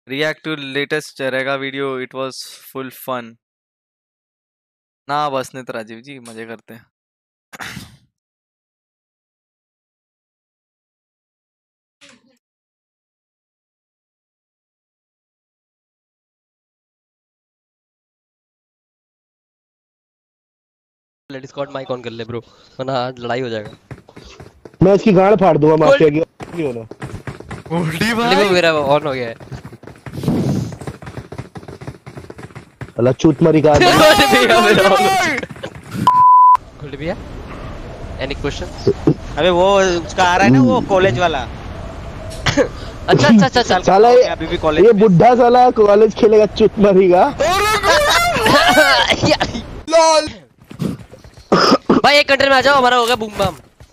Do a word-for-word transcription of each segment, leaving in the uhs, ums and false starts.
React to latest रेगा video. It was full fun. ना बस नहीं तो राजीव जी मजे करते हैं. डिस्कॉर्ड माइक ऑन कर ले ब्रो, वरना आज लड़ाई हो जाएगा. मैं इसकी गाड़ फाड़ दूंगा माफिया की. नहीं होना. गोल्डी भाई मेरा ऑन हो गया है. अल्लाह चूत मरी का. गोल्डी भैया एनी क्वेश्चंस? अबे वो उसका आ रहा है ना वो कॉलेज वाला. अच्छा अच्छा अच्छा चल साला ये अभी भी कॉलेज ये बुढ़ा साला कॉलेज खेलेगा चूत मरीगा. लॉल भाई एक कंट्री में आ जाओ, हमारा हो गया बूम बम.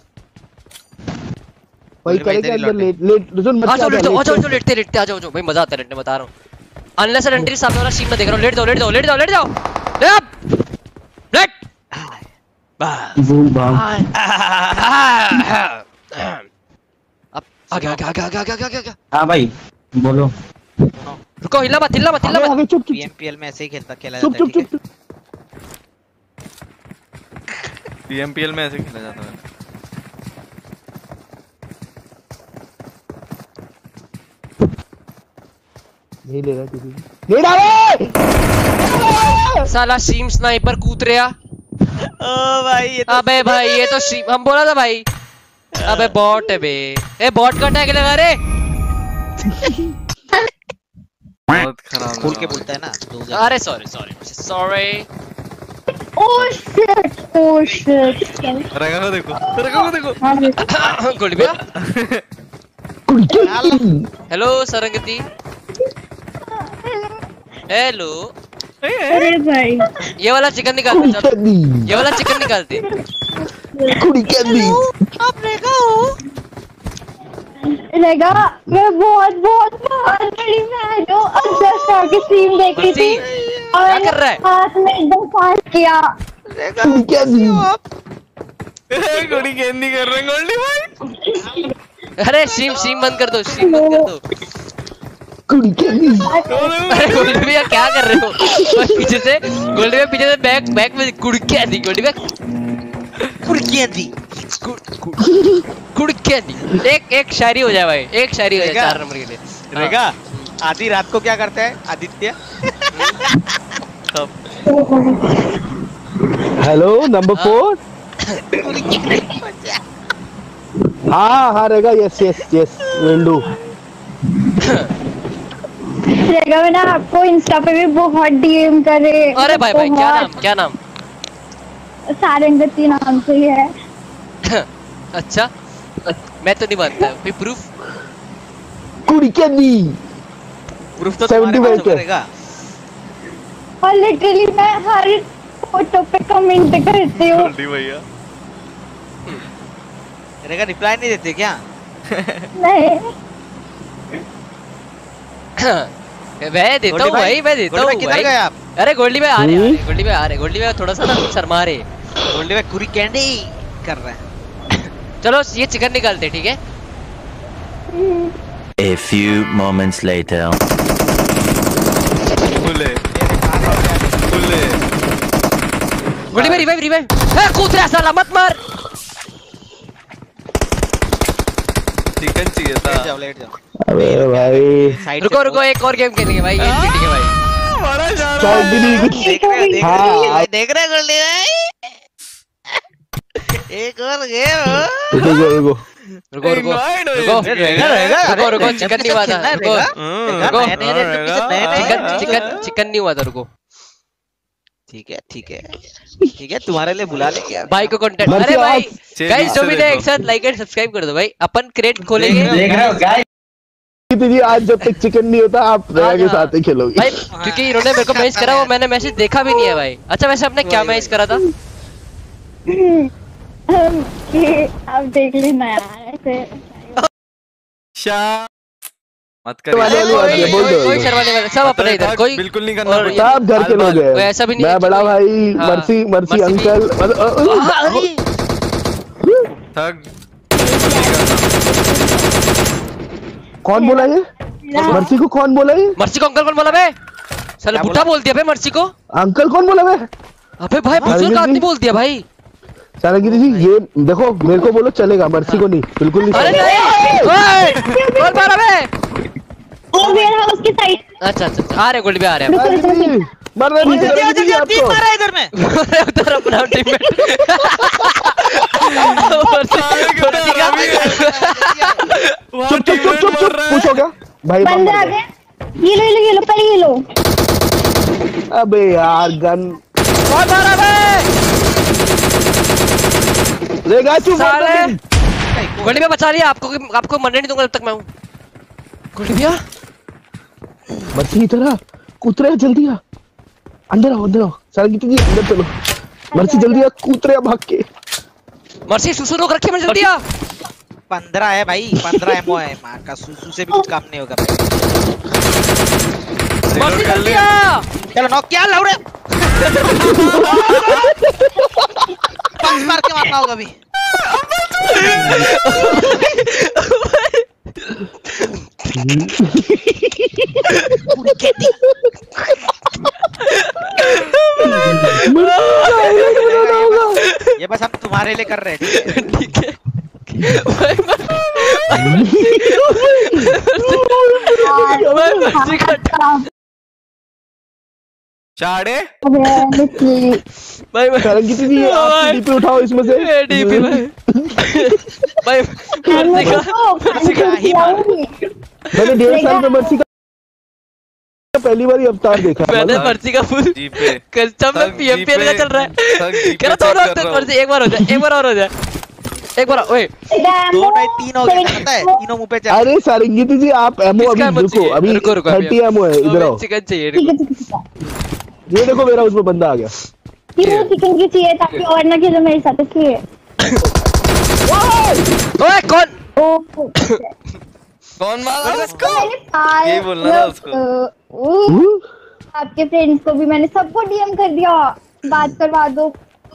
भाई करेंगे अंदर लेट लेट सुन मत. आ जाओ लेट जाओ, आ जाओ लेटते लेटते आ जाओ भाई, मजा आता है लेटने, बता रहा हूं. अनलेस एंट्री सामने वाला सीन में देख रहा हूं. लेट जाओ लेट जाओ लेट जाओ लेट जाओ लेट लेट बूम बम. अब आगे आगे आगे आगे आगे आगे. हां भाई बोलो. रुको, हिला मत हिला मत हिला मत. आगे चुप चुप पीएमपीएल में ऐसे ही खेलता खेला चुप जाता है. चुप चुप. पीएमपीएल में ऐसे खेला जाता है. नहीं ले रहा किसी. नहीं डाले. साला सीम स्नाइपर कूद रहा. ओ भाई ये तो अबे भाई ये तो सीम हम बोला था भाई. अबे बॉट है बे. ए बॉट का टैग लगा रे. बहुत खराब. खोल के बोलता है ना. अरे sorry sorry sorry. Oh shit! Oh shit! रेगा को देखो, रेगा को देखो. गोल्डी भैया हेलो सरंगती. हेलो. अरे भाई ये वाला चिकन निकालते चल. ये वाला चिकन निकालते. कुड़ी कैंडी. आप रेगा हो? रेगा मैं बहुत बहुत महान बड़ी मैं जो जस्ट आके स्ट्रीम देख रही थी और क्या कर रहा है? हाथ में एकदम फास्ट किया. कुड़ी कैंडी. गोली कैंडी कर रहे हैं गोल्डी भाई. अरे सीम सीम बंद कर दो, सीम बंद कर दो. कुड़ी कैंडी. अरे गोल्डी भैया क्या कर रहे हो? और पीछे से गोल्डी भैया पीछे से बैक बैक में कुड़किया दी. गोल्डी भैया कुड़कियां दी. कुड़किया दी. एक एक शायरी हो जाए भाई, एक शायरी हो जाए चार नंबर के लिए. रेगा आधी रात को क्या करता है आदित्य? Hello number four. हाँ हाँ रहेगा. Yes yes yes will do. रेगा मैंने आपको इंस्टा पे भी बहुत डीएम करे. अरे भाई भाई क्या नाम क्या नाम? सारंगती नाम से ही है. अच्छा मैं तो नहीं मानता. कोई प्रूफ? कुड़ी कैंडी. प्रूफ तो तुम्हारे पास होगा रेगा. और लिटरली मैं हर फोटो पे कमेंट करती हूँ. गोल्डी भैया रेगा रिप्लाई नहीं देते क्या? नहीं मैं देता हूँ भाई, मैं देता हूँ किधर भाई. गए आप? अरे गोल्डी भाई आ रहे हैं, गोल्डी भाई आ रहे, गोल्डी भाई थोड़ा सा ना शर्मा रहे. गोल्डी भाई कुड़ी कैंडी कर रहे हैं. चलो ये चिकन निकालते ठीक है. A few moments later. फुले फुले. गोल्डी भाई रिवाइव रिवाइव. ए कूद रहा साला, मत मार. चिकन चाहिए था. लेट जाओ लेट जाओ. अबे भाई रुको रुको एक और गेम खेलेंगे भाई. ये ठीक है भाई. बड़ा जा रहा शायद भी नहीं कुछ. देख रहे देख हाँ, रहे भाई देख रहे गोल्डी भाई. एक और गेम. रुको रुको रुको रुको Invite हो रुको ये. रहेगा रहेगा. रुको रुको चिकन नहीं हुआ था. रुको रुको चिकन चिकन चिकन चिकन नहीं हुआ था. रुको ठीक है ठीक है ठीक है तुम्हारे लिए बुला लेंगे यार. भाई को कंटेंट. मर्जी अरे भाई चलिए, गाइस जो भी इससे है एक देखो. साथ लाइक एंड सब्सक्राइब कर दो भाई. अपन क्रेट खोलेंगे दीदी आज जब तक चिकन नहीं होता आप रेगा के साथ ही खेलोगे भाई, क्योंकि इन्होंने मेरे को मैसेज करा, वो मैंने मैसेज देखा भी नहीं है भाई. अच्छा वैसे आपने क्या मैसेज करा था? आप देख लेना यार ऐसे. शा मत वाले वाले करिए. वाले कोई बोल दो. कोई शर्माने वाला सब अपने इधर. कोई बिल्कुल नहीं करना. और भैया. सब घर के लोग कोई हैं. ऐसा भी नहीं मैं है बड़ा कि- भाई हाँ, मर्सी मर्सी मर्सी भी- अंकल मतलब- अ- अ- थक. कौन बोला ये? मर्सी को कौन बोला ये? मर्सी को अंकल कौन बोला बे? साले बुढ़ा बोल दिया बे मर्सी को। अंकल कौन बोला बे? अबे भाई बुजुर्ग आदमी बोल दिया भाई। सारंगी जी ये देखो मेरे को बोलो चलेगा, मर्सी को नहीं, बिल्कुल नहीं। अरे नहीं ओए कौन मारा बे? वो वेयर हाउस के साइड। अच्छा अच्छा आ रहे गोल्डी भी आ रहे हैं। मर रहे नीचे जल्दी आ, जल्दी आ, तीन मारा है इधर में। उधर अपना टीममेट चुप चुप चुप चुप चुप पूछो क्या भाई? बंदे आ गए। ये लो ये लो ये लो पहले ये लो। अबे यार गन कौन मारा बे? रेगा चुप साले गोल्डी में बचा लिया आपको, आपको मरने नहीं दूंगा जब तक मैं हूँ। गोल्डी भैया मर्सी की तरह कूतरे जल्दी आ, अंदर आओ अंदर आओ। सारंगी जी अंदर चलो, मर्सी जल्दी आ, कूतरे भाग के। मर्सी सुसु रोक रखी है, जल्दी आ। पंद्रह है भाई, पंद्रह एमओ है। माँ का सुसु से भी कुछ काम नहीं होगा। मर्सी जल्दी आ। चलो नॉक क्या लौड़े। पांच मार के मारना होगा अभी। पूरी खेती ये बस हम तुम्हारे लिए कर रहे हैं, ठीक है? चाड़े भाई सारंगी जी आप डीपी उठाओ इसमें से। डीपी भाई भाई मर्सी का मर्सी का ही मार। मैंने डेढ़ साल में मर्सी का पहली बार अवतार देखा। मैंने मर्सी का फुल जी पे कस्टम में पीएमपीएल का चल रहा है। कह रहा दोनों हफ्ते मर्सी एक बार हो जाए, एक बार और हो जाए, एक बार ओए दो नहीं तीन हो गए पता है, तीनों मुंह पे चल। अरे सारंगी जी आप एमओ अभी रुको, अभी थर्टी एमओ है, इधर आओ। चिकन चाहिए ठीक है ठीक है ठीक है। ये देखो मेरा उसमें बंदा आ गया। ये चिकन की चाहिए ताकि और ना खेलो मेरे साथ, इसलिए। ओए कौन ओ कौन मारा इसको? मैंने पाल यही बोलना था उसको। हम्म? आपके फ्रेंड्स को भी मैंने सबको डीएम कर दिया, बात करवा दो।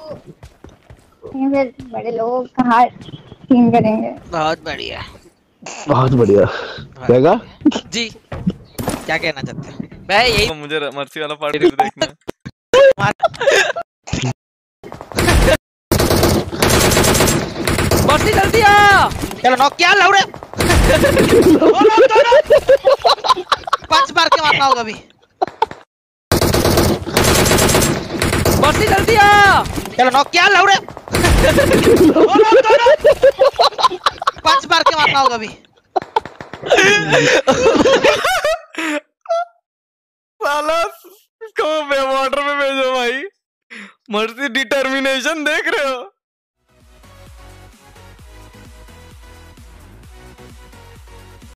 फिर बड़े लोग कहाँ टीम करेंगे। बहुत बढ़िया बहुत बढ़िया रहेगा जी। क्या कहना चाहते हैं? मैं यही तो मुझे मर्सी वाला पार्ट फिर देखना है। मर्सी जल्दी आ। चलो नॉक क्या लौड़े। पांच मार के मारना होगा अभी। मर्सी जल्दी आ। चलो नॉक क्या लौड़े। पांच मार के मारना होगा अभी। साला इसको वाटर में भेजो भाई। मर्सी डिटर्मिनेशन देख रहे हो?